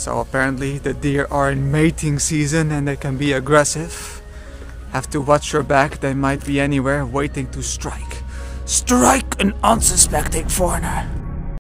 So apparently the deer are in mating season and they can be aggressive. Have to watch your back, they might be anywhere waiting to strike. Strike an unsuspecting foreigner.